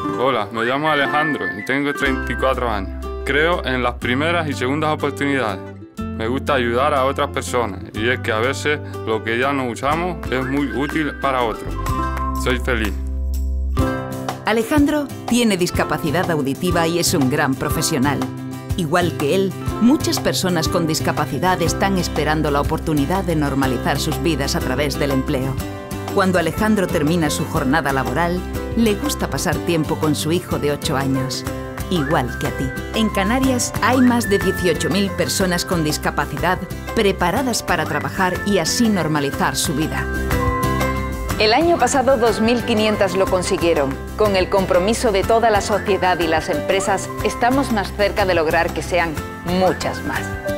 Hola, me llamo Alejandro y tengo 34 años. Creo en las primeras y segundas oportunidades. Me gusta ayudar a otras personas y es que a veces lo que ya no usamos es muy útil para otros. Soy feliz. Alejandro tiene discapacidad auditiva y es un gran profesional. Igual que él, muchas personas con discapacidad están esperando la oportunidad de normalizar sus vidas a través del empleo. Cuando Alejandro termina su jornada laboral, le gusta pasar tiempo con su hijo de 8 años. Igual que a ti. En Canarias hay más de 18.000 personas con discapacidad preparadas para trabajar y así normalizar su vida. El año pasado 2.500 lo consiguieron. Con el compromiso de toda la sociedad y las empresas, estamos más cerca de lograr que sean muchas más.